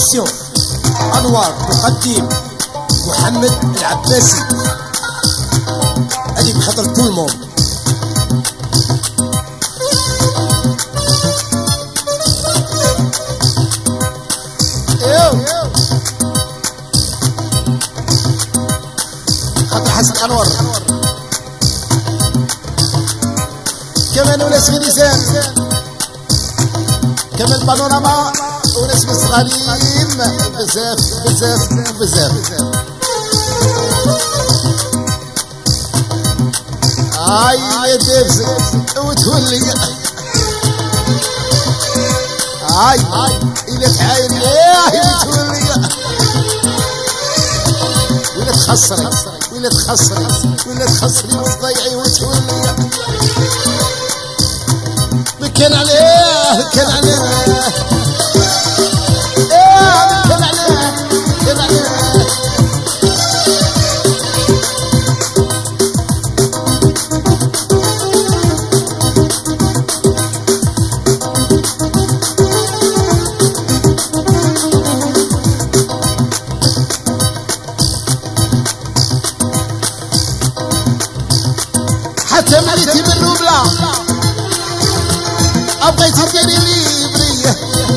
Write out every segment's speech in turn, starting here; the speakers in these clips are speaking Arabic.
برودكسيون انوار تقدم محمد العباسي. هذه بخاطر تو الموند. خاطر حسن انور كمان وناس غليزان كمان بانوراما وناس صغارين بزاف بزاف بزاف. يا ديفز وتولي إلا تعاين يا تولي ولا تخسري ولا تخسري ولا تخسري وتضيعي وتولي. مكان عليه مكان عليه مكان عليه مكان عليه. حتى مريتي بالروبلا بغيتي ديري لي بريه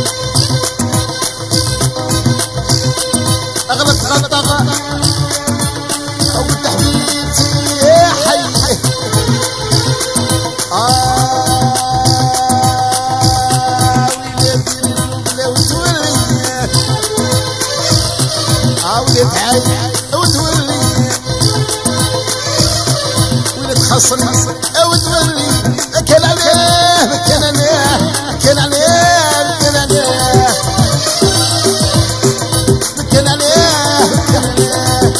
اغلط غلطه او تحبيبتي يا حي. ولادي الروبلا وتولي ولاد عايد وتولي ولا تخسري او تولي. كان عليه كان عليه كان عليه كان عليه كان عليه كان عليه.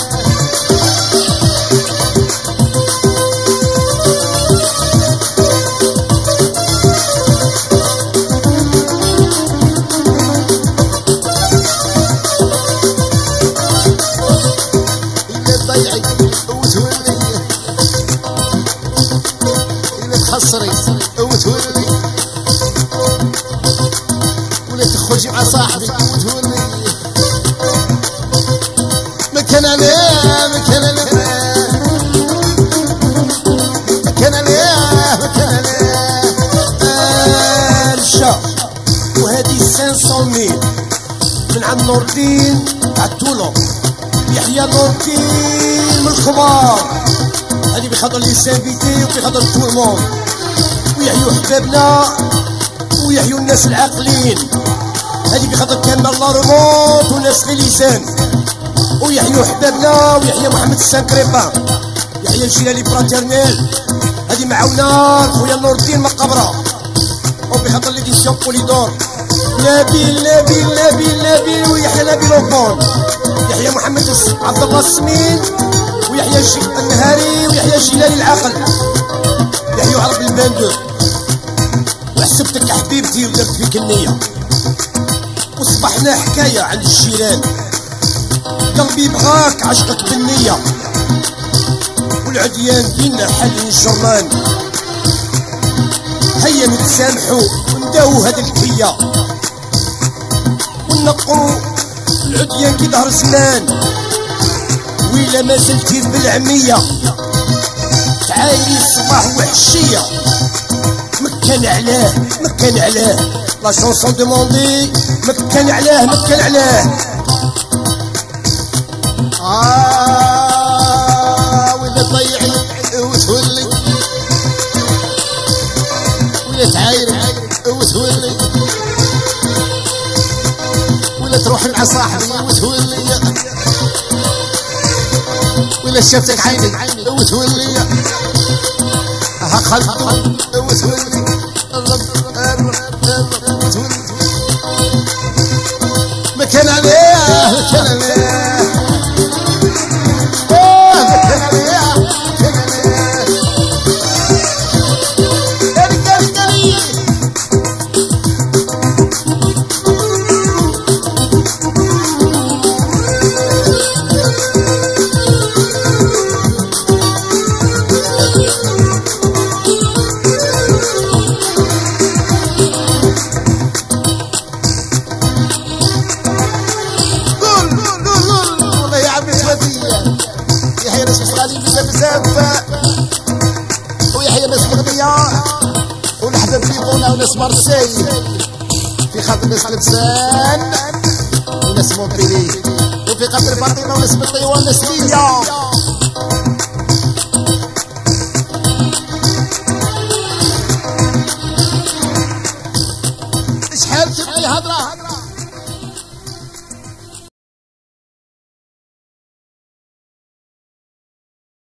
إلا تضيعي وتولي إلا تخسري وتولي ولا تخرجي مع صاحبك وتولي. مكان عليه مكان عليه مكان عليه مكان عليه. الشا وهذه 500,000 من عند نور الدين تاع تولون يحيى نور الدين من الخمار. هذه بخاطر لي سانفيتي وبخاطر تو الموند ويحيوا حبابنا ويحيوا الناس العاقلين. هذه بخاطر كامل لارمونت وناس غليزان ويحيوا حبابنا ويحيى محمد السانكريبا يحيى الجيلاني براترنيل. هذه معاونا خويا نور الدين من قبره وبخاطر ليديسيون بوليدور نبيل نبيل نبيل نبيل ويحيى نبيل اوبون يحيى محمد عبد الله السمين ويحيى النهاري ويحيى الجيلاني العاقل يحيى عرب الباندو. وحسبتك حبيبتي ودرت فيك النية وصبحنا حكاية عن الجيران. قلبي بغاك عشقك بالنية والعديان بينا حل الجران. هيا نتسامحوا ونداو هاد الكية ونقروا العديان كي ظهر زمان. وإلا ما زلتي بالعمية تعايري الصباح وحشية. مكان علاه مكان علاه لا شونسون دوموندي مكان علاه مكان علاه. وإلا تضيعي وتولي وإلا تعايري وتولي وإلا تروحي مع صاحبي وتولي وإلا شافتك عيني وتولي ها قلبي وتولي مكان عليه مكان عليه مكان عليه مكان عليه. ناس مارسيل، في خاطر ناس لبسان وناس مونتيلي، وفي خاطر فاطمة وناس بطيوة وناس ليا.